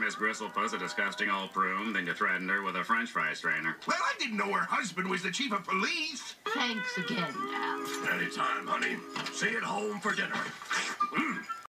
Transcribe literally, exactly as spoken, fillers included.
Miss Gristlepuss a disgusting old prune than you threatened her with a French fry strainer. Well, I didn't know her husband was the chief of police. Thanks again, Al. Anytime, honey. See you at home for dinner. Mm.